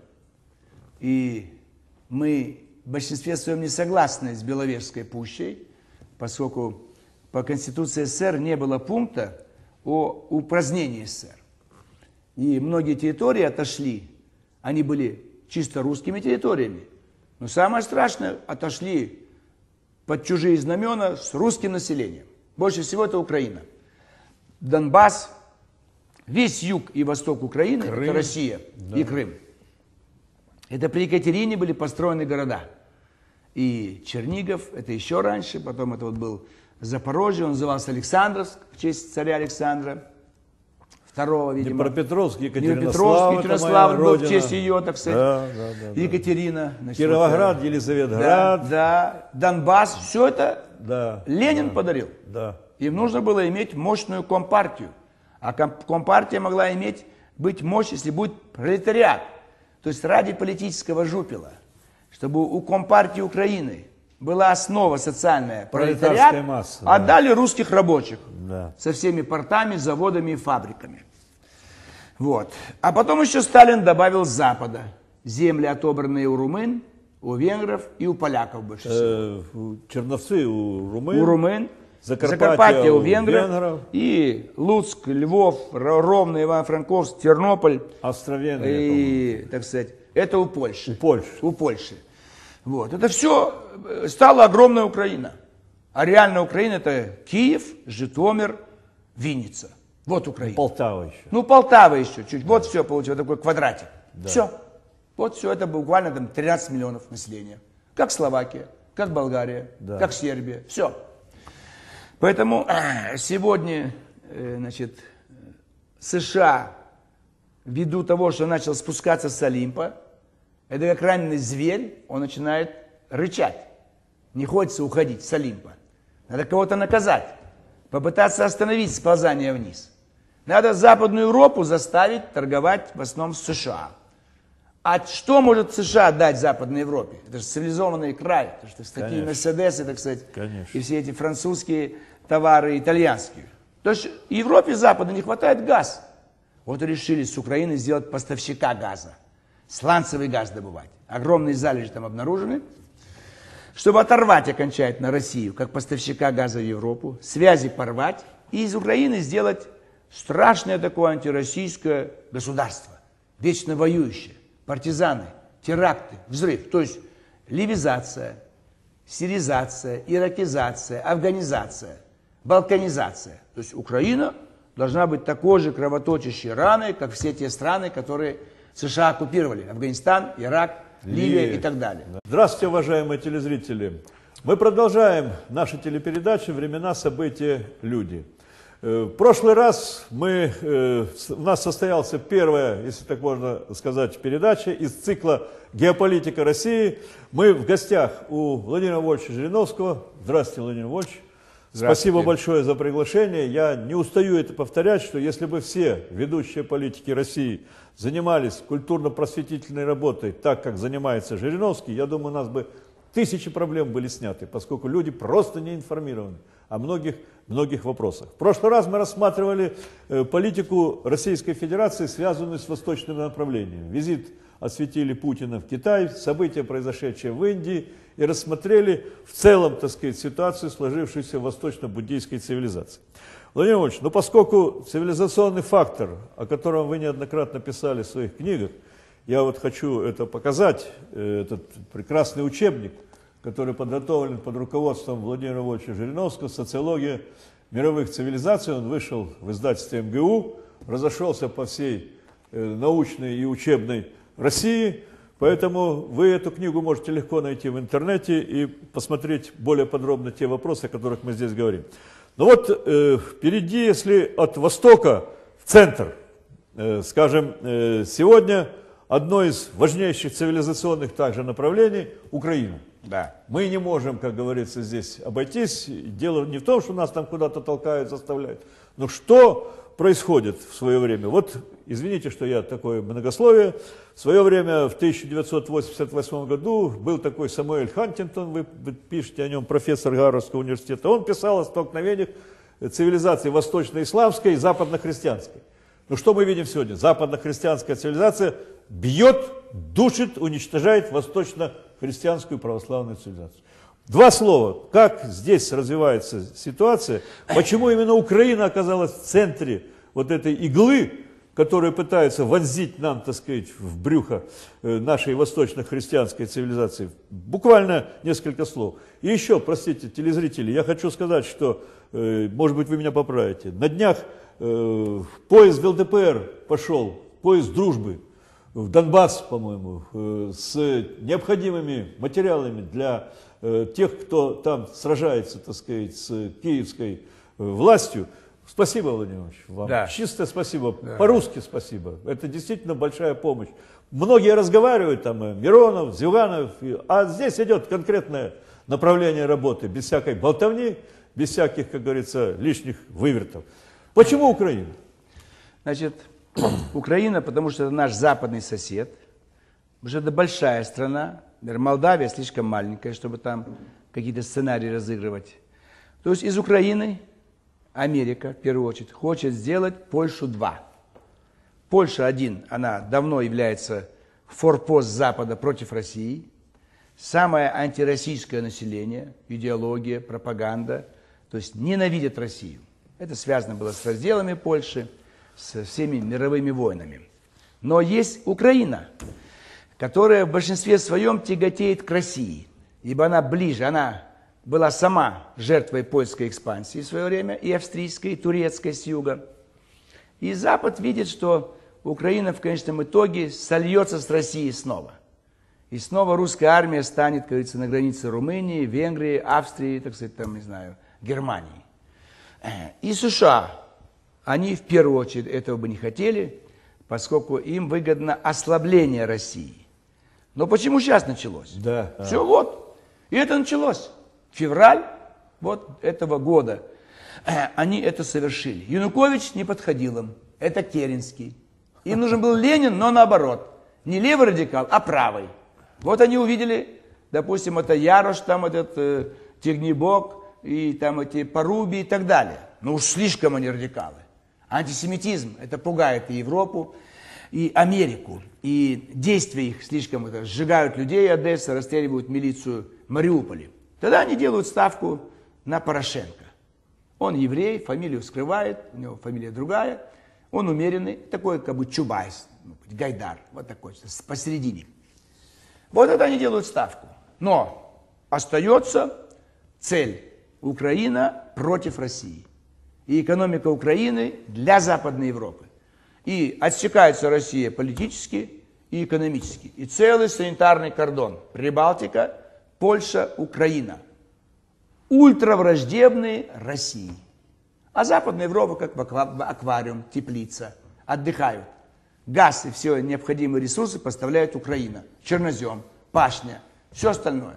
И мы в большинстве своем не согласны с Беловежской пущей, поскольку по Конституции СССР не было пункта о упразднении СССР. И многие территории отошли, они были чисто русскими территориями. Но самое страшное, отошли под чужие знамена с русским населением. Больше всего это Украина. Донбасс, весь юг и восток Украины, Крым. это Россия, да. И Крым. Это при Екатерине были построены города. И Чернигов, это еще раньше, потом это вот был Запорожье, он назывался Александровск в честь царя Александра второго, видимо. Днепропетровск, Екатеринослав, Екатеринослав, Екатеринослав был в родина. честь ее, так сказать. Да, да, да, да. Екатерина. Значит, Кировоград, вот, Елизаветград. Да, да, Донбасс, все это Да, Ленин да, подарил. Да. Им нужно было иметь мощную компартию. А ком- компартия могла иметь, быть мощь, если будет пролетариат. То есть ради политического жупела, чтобы у компартии Украины была основа социальная, Пролетарская пролетариат, масса, да. отдали русских рабочих Да. со всеми портами, заводами и фабриками. Вот. А потом еще Сталин добавил с Запада земли, отобранные у румын, у венгров и у поляков больше всего. Э, у Черновцы у румын. У румын, Закарпатье Закарпатье у у венгров, венгров. и Луцк, Львов, Р- Ровно, Ивано-Франковск, Тернополь, Австро-Венгрия, и, так сказать, это у Польши. У Польши. У Польши. Вот. Это все стала огромная Украина. А реальная Украина это Киев, Житомир, Винница. Вот Украина. Полтава еще. Ну, Полтава еще чуть. Вот все получилось, такой квадратик. Все. Вот все, это буквально там тринадцать миллионов населения. Как Словакия, как Болгария, Да. как Сербия. Все. Поэтому сегодня, э, значит, США, ввиду того, что начал спускаться с Олимпа, это как раненый зверь, он начинает рычать. Не хочется уходить с Олимпа. Надо кого-то наказать, попытаться остановить сползание вниз. Надо Западную Европу заставить торговать в основном с США. А что может США дать Западной Европе? Это же цивилизованный край. Потому что такие Мерседесы, так сказать, Конечно. и все эти французские товары, итальянские. То есть Европе Запада не хватает газа. Вот и решили с Украины сделать поставщика газа. Сланцевый газ добывать. Огромные залежи там обнаружены. Чтобы оторвать окончательно Россию, как поставщика газа в Европу, связи порвать и из Украины сделать страшное такое антироссийское государство, вечно воюющее, партизаны, теракты, взрыв. То есть ливизация, сиризация, иракизация, афганизация, балканизация. То есть Украина должна быть такой же кровоточащей раной, как все те страны, которые США оккупировали. Афганистан, Ирак, Ливия и так далее. Здравствуйте, уважаемые телезрители. Мы продолжаем наши телепередачи «Времена, события, люди». В прошлый раз мы, у нас состоялась первая, если так можно сказать, передача из цикла «Геополитика России». Мы в гостях у Владимира Вольфовича Жириновского. Здравствуйте, Владимир Вольфович. Спасибо большое за приглашение. Я не устаю это повторять, что если бы все ведущие политики России занимались культурно-просветительной работой так, как занимается Жириновский, я думаю, у нас бы тысячи проблем были сняты, поскольку люди просто не информированы о многих, многих вопросах. В прошлый раз мы рассматривали э, политику Российской Федерации, связанную с восточным направлением. Визит осветили Путина в Китай, события, произошедшие в Индии, и рассмотрели в целом, так сказать, ситуацию, сложившуюся в восточно-буддийской цивилизации. Владимир Владимирович, ну поскольку цивилизационный фактор, о котором вы неоднократно писали в своих книгах, я вот хочу это показать, этот прекрасный учебник, который подготовлен под руководством Владимира Вольфовича Жириновского, «Социология мировых цивилизаций». Он вышел в издательстве эм гэ у, разошелся по всей научной и учебной России, поэтому вы эту книгу можете легко найти в интернете и посмотреть более подробно те вопросы, о которых мы здесь говорим. Ну вот э, впереди, если от востока в центр, э, скажем, э, сегодня одно из важнейших цивилизационных также направлений – Украина. Да. Мы не можем, как говорится, здесь обойтись. Дело не в том, что нас там куда-то толкают, заставляют, но что происходит в свое время. Вот, извините, что я такое многословие. В свое время, в тысяча девятьсот восемьдесят восьмом году, был такой Самуэль Хантингтон, вы пишете о нем, профессор Гарвардского университета. Он писал о столкновениях цивилизации восточно-исламской и западно-христианской. Ну что мы видим сегодня? Западно-христианская цивилизация бьет, душит, уничтожает восточно-христианскую православную цивилизацию. Два слова. Как здесь развивается ситуация? Почему именно Украина оказалась в центре вот этой иглы, которая пытается вонзить нам, так сказать, в брюхо нашей восточно-христианской цивилизации? Буквально несколько слов. И еще, простите, телезрители, я хочу сказать, что, может быть, вы меня поправите. На днях поезд в эл дэ пэ эр пошел, поезд дружбы, в Донбасс, по-моему, с необходимыми материалами для тех, кто там сражается, так сказать, с киевской властью. Спасибо, Владимир Ильич, вам. Да. Чистое спасибо. Да. По-русски спасибо. Это действительно большая помощь. Многие разговаривают, там, Миронов, Зюганов, а здесь идет конкретное направление работы, без всякой болтовни, без всяких, как говорится, лишних вывертов. Почему Украина? Значит, Украина, потому что это наш западный сосед, уже это большая страна. Молдавия слишком маленькая, чтобы там какие-то сценарии разыгрывать. То есть из Украины Америка, в первую очередь, хочет сделать Польшу-два. Польша-один, она давно является форпост Запада против России. Самое антироссийское население, идеология, пропаганда, то есть ненавидят Россию. Это связано было с разделами Польши, со всеми мировыми войнами. Но есть Украина, которая в большинстве своем тяготеет к России, ибо она ближе, она была сама жертвой польской экспансии в свое время, и австрийской, и турецкой с юга. И Запад видит, что Украина в конечном итоге сольется с Россией снова. И снова русская армия станет, как говорится, на границе Румынии, Венгрии, Австрии, так сказать, там, не знаю, Германии. И США, они в первую очередь этого бы не хотели, поскольку им выгодно ослабление России. Но почему сейчас началось? Да. Все, вот. И это началось. Февраль вот этого года. Они это совершили. Янукович не подходил им. Это Керенский. Им нужен был Ленин, но наоборот. Не левый радикал, а правый. Вот они увидели, допустим, это Ярош, там этот э, Тягнебок, и там эти Поруби и так далее. Ну уж слишком они радикалы. Антисемитизм, это пугает и Европу, и Америку. И действия их слишком, это, сжигают людей Одессы, расстреливают милицию Мариуполя. Тогда они делают ставку на Порошенко. Он еврей, фамилию скрывает, у него фамилия другая. Он умеренный, такой как бы Чубайс, Гайдар, вот такой, посередине. Вот это они делают ставку. Но остается цель: Украина против России. и экономика Украины для Западной Европы. И отсекается Россия политически и экономически. И целый санитарный кордон. Прибалтика, Польша, Украина. Ультравраждебные России. А Западная Европа как в аквариум, теплица. Отдыхают. Газ и все необходимые ресурсы поставляет Украина. Чернозем, пашня, все остальное.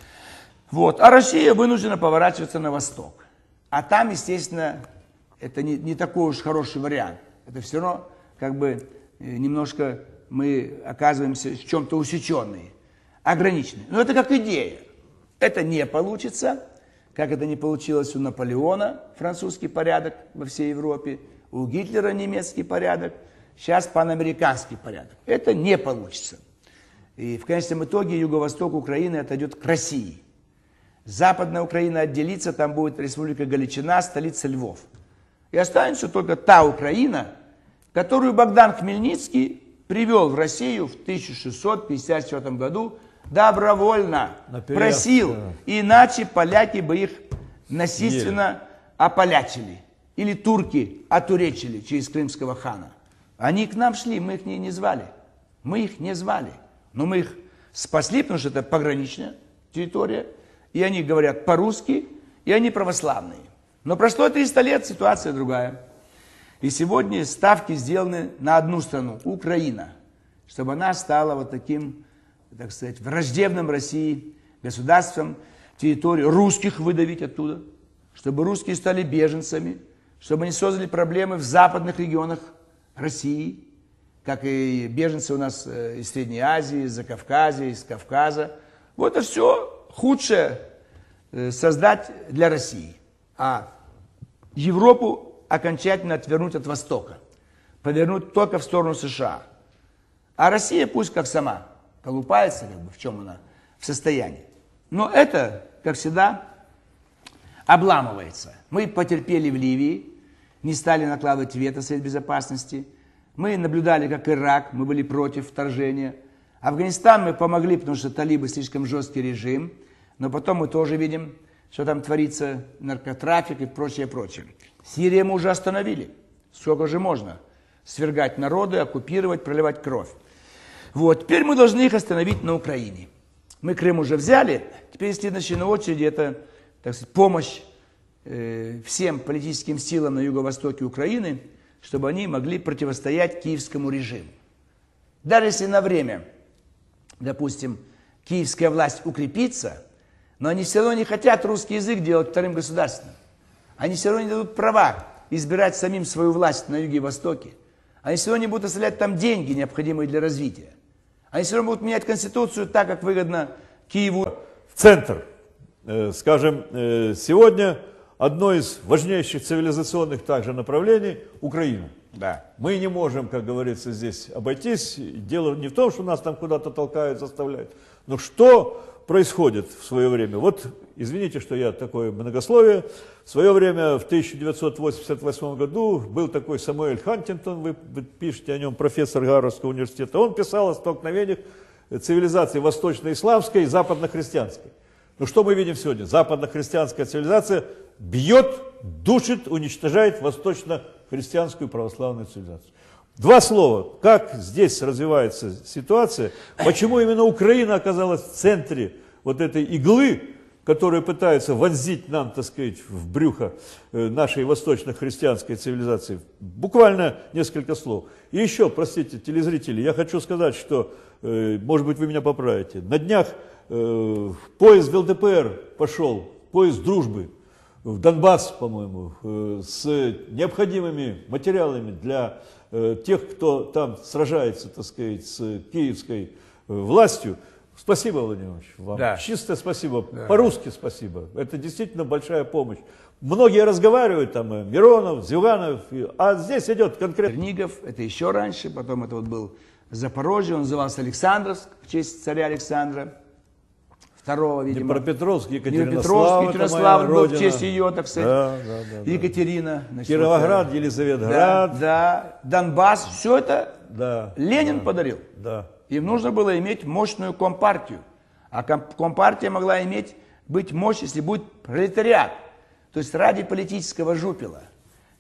Вот. А Россия вынуждена поворачиваться на восток. А там, естественно, это не, не такой уж хороший вариант. Это все равно как бы немножко мы оказываемся в чем-то усеченные, ограниченные. Но это как идея. Это не получится, как это не получилось у Наполеона, французский порядок во всей Европе, у Гитлера немецкий порядок, сейчас панамериканский порядок. Это не получится. И в конечном итоге юго-восток Украины отойдет к России. Западная Украина отделится, там будет Республика Галичина, столица Львов. И останется только та Украина, которую Богдан Хмельницкий привел в Россию в тысяча шестьсот пятьдесят четвёртом году добровольно, Наперед, просил, да. Иначе поляки бы их насильственно Еле. ополячили. Или турки отуречили через крымского хана. Они к нам шли, мы их не, не звали. Мы их не звали. Но мы их спасли, потому что это пограничная территория. И они говорят по-русски, и они православные. Но прошло триста лет, ситуация другая. И сегодня ставки сделаны на одну страну, Украина. Чтобы она стала вот таким, так сказать, враждебным России государством, территорию русских выдавить оттуда. Чтобы русские стали беженцами. Чтобы они создали проблемы в западных регионах России. Как и беженцы у нас из Средней Азии, из Закавказья, из Кавказа. Вот это все худшее создать для России. А Европу окончательно отвернуть от Востока. Повернуть только в сторону США. А Россия пусть как сама колупается, как бы, в чем она в состоянии. Но это, как всегда, обламывается. Мы потерпели в Ливии, не стали накладывать вето Совет Безопасности. Мы наблюдали, как Ирак, мы были против вторжения. Афганистан мы помогли, потому что талибы слишком жесткий режим. Но потом мы тоже видим, что там творится наркотрафик и прочее, прочее. Сирию мы уже остановили. Сколько же можно свергать народы, оккупировать, проливать кровь. Вот, теперь мы должны их остановить на Украине. Мы Крым уже взяли, теперь следующая на очереди это, так сказать, помощь э, всем политическим силам на юго-востоке Украины, чтобы они могли противостоять киевскому режиму. Даже если на время, допустим, киевская власть укрепится, но они все равно не хотят русский язык делать вторым государством. Они все равно не дадут права избирать самим свою власть на юге и востоке. Они все равно не будут оставлять там деньги, необходимые для развития. Они все равно будут менять конституцию так, как выгодно Киеву. В центр. Скажем, сегодня одно из важнейших цивилизационных также направлений – Украина. Да. Мы не можем, как говорится, здесь обойтись. Дело не в том, что нас там куда-то толкают, заставляют. Но что происходит в свое время? Вот, извините, что я такое многословие. В свое время, в тысяча девятьсот восемьдесят восьмом году, был такой Самуэль Хантингтон, вы пишете о нем, профессор Гарвардского университета. Он писал о столкновениях цивилизации восточно-исламской и западно-христианской. Ну что мы видим сегодня? Западно-христианская цивилизация бьет, душит, уничтожает восточно-христианскую православную цивилизацию. Два слова. Как здесь развивается ситуация? Почему именно Украина оказалась в центре вот этой иглы, которая пытается вонзить нам, так сказать, в брюхо нашей восточно-христианской цивилизации? Буквально несколько слов. И еще, простите, телезрители, я хочу сказать, что, может быть, вы меня поправите. На днях поезд в ЛДПР пошел, поезд дружбы, в Донбасс, по-моему, с необходимыми материалами для тех, кто там сражается, так сказать, с киевской властью. Спасибо, Владимир Ильич, вам. Да. Чистое спасибо. Да. По-русски спасибо. Это действительно большая помощь. Многие разговаривают, там, Миронов, Зюганов, а здесь идет конкретно. Чернигов, это еще раньше, потом это вот был Запорожье, он назывался Александровск в честь царя Александра второго, видимо. Днепропетровск, Екатеринослав, Екатеринослав был в честь ее, так сказать, да, да, да, Екатерина. Значит, Кировоград, вот, Елизаветград. Да, да, Донбасс, все это да, Ленин да, подарил. Да. Им нужно было иметь мощную компартию. А компартия могла иметь, быть мощь, если будет пролетариат. То есть ради политического жупела.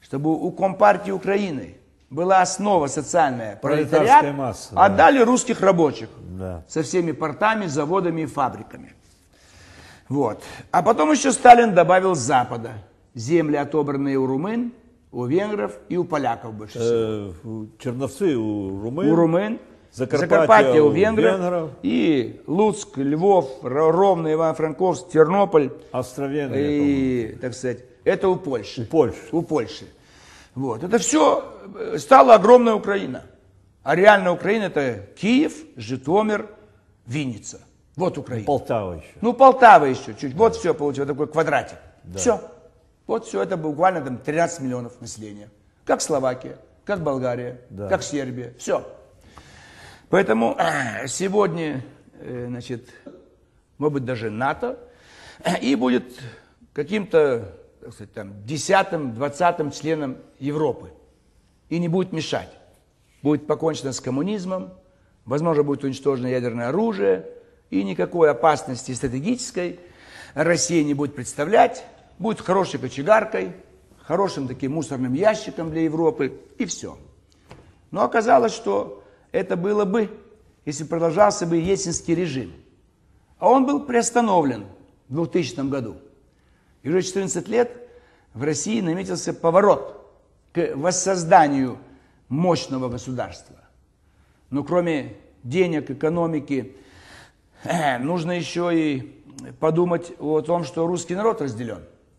чтобы у Компартии Украины была основа социальная, Пролетарская пролетариат, масса, да. отдали русских рабочих Да. со всеми портами, заводами и фабриками. Вот. А потом еще Сталин добавил с Запада. Земли, отобранные у румын, у венгров и у поляков больше всего. Э, у Черновцы у румын. У румын, Закарпатье Закарпатье у у венгров, венгров. и Луцк, Львов, Ро- Ровно, Ивано-Франковск, Тернополь. Австро-Венгрия, И, так сказать, это у Польши. У Польши. У Польши. Вот. Это все стала огромная Украина. А реальная Украина это Киев, Житомир, Винница. Вот Украина. Полтава еще. Ну, Полтава еще чуть. Вот все получилось, такой квадратик. Все. Вот все, это буквально там тринадцать миллионов населения. Как Словакия, как Болгария, Да. как Сербия. Все. Поэтому э, сегодня, э, значит, может быть, даже НАТО, и будет каким-то, так сказать, там, десятым, двадцатым членом Европы. И не будет мешать. Будет покончено с коммунизмом, возможно, будет уничтожено ядерное оружие, и никакой опасности стратегической Россия не будет представлять, будет хорошей кочегаркой, хорошим таким мусорным ящиком для Европы, и все. Но оказалось, что это было бы, если продолжался бы ельцинский режим. А он был приостановлен в двухтысячном году. И уже четырнадцать лет в России наметился поворот к воссозданию мощного государства. Но кроме денег, экономики, нужно еще и подумать о том, что русский народ разделен.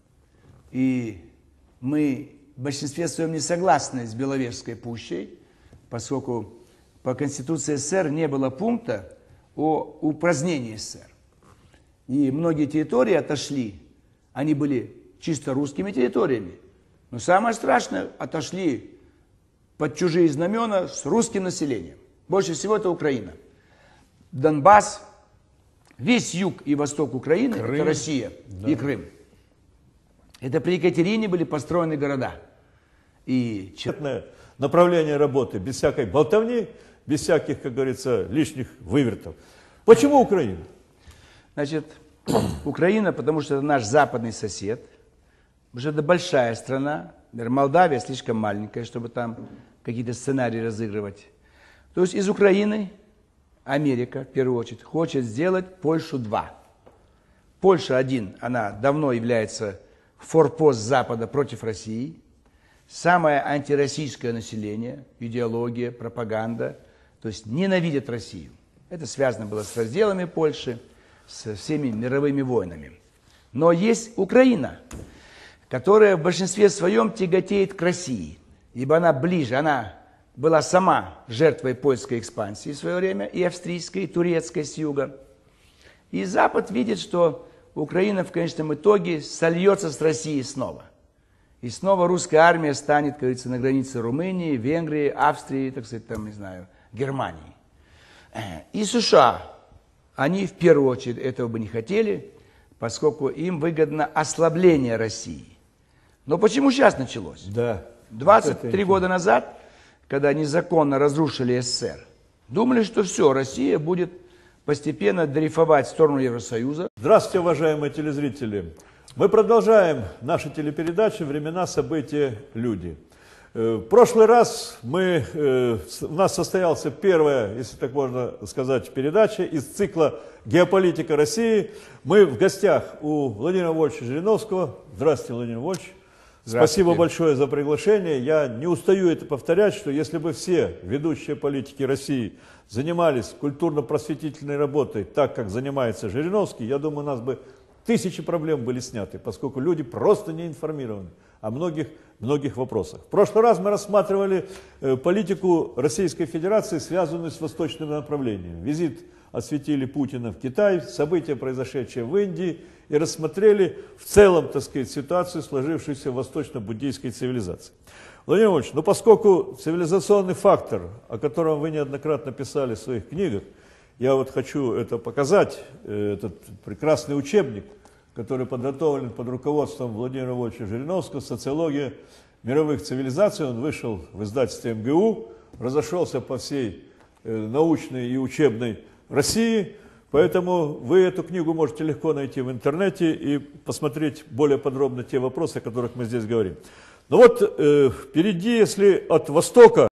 И мы в большинстве своем не согласны с Беловежской пущей, поскольку по Конституции СССР не было пункта о упразднении СССР. И многие территории отошли, они были чисто русскими территориями. Но самое страшное, отошли под чужие знамена с русским населением. Больше всего это Украина. Донбасс, весь юг и восток Украины, Крым. это Россия, Да. и Крым. Это при Екатерине были построены города. И Четное направление работы, без всякой болтовни, без всяких, как говорится, лишних вывертов. Почему Украина? Значит, Украина, потому что это наш западный сосед, потому что это большая страна, например, Молдавия слишком маленькая, чтобы там какие-то сценарии разыгрывать. То есть из Украины Америка, в первую очередь, хочет сделать Польшу два. Польша один, она давно является форпост Запада против России, самое антироссийское население, идеология, пропаганда, то есть ненавидят Россию. Это связано было с разделами Польши, со всеми мировыми войнами. Но есть Украина, которая в большинстве своем тяготеет к России, ибо она ближе, она была сама жертвой польской экспансии в свое время, и австрийской, и турецкой с юга. И Запад видит, что Украина в конечном итоге сольется с Россией снова. И снова русская армия станет, как говорится, на границе Румынии, Венгрии, Австрии, так сказать, там, не знаю, Германии. И США, они в первую очередь этого бы не хотели, поскольку им выгодно ослабление России. Но почему сейчас началось? Да. двадцать Вот три это года назад, когда незаконно разрушили СССР, думали, что все, Россия будет постепенно дрейфовать в сторону Евросоюза. Здравствуйте, уважаемые телезрители. Мы продолжаем наши телепередачи «Времена, события, люди». Э, В прошлый раз мы, э, с- у нас состоялся первая, если так можно сказать, передача из цикла «Геополитика России». Мы в гостях у Владимира Вольфовича Жириновского. Здравствуйте, Владимир Вольфович. Спасибо большое за приглашение. Я не устаю это повторять, что если бы все ведущие политики России занимались культурно-просветительной работой так, как занимается Жириновский, я думаю, у нас бы тысячи проблем были сняты, поскольку люди просто не информированы о многих, многих вопросах. В прошлый раз мы рассматривали э, политику Российской Федерации, связанную с восточным направлением. Визит осветили Путина в Китай, события, произошедшие в Индии, и рассмотрели в целом, так сказать, ситуацию, сложившуюся в восточно-буддийской цивилизации. Владимир Ильич, ну поскольку цивилизационный фактор, о котором вы неоднократно писали в своих книгах, я вот хочу это показать, э, этот прекрасный учебник, который подготовлен под руководством Владимира Вольфовича Жириновского, «Социология мировых цивилизаций». Он вышел в издательстве эм гэ у, разошелся по всей э, научной и учебной России, поэтому вы эту книгу можете легко найти в интернете и посмотреть более подробно те вопросы, о которых мы здесь говорим. Но вот э, впереди, если от востока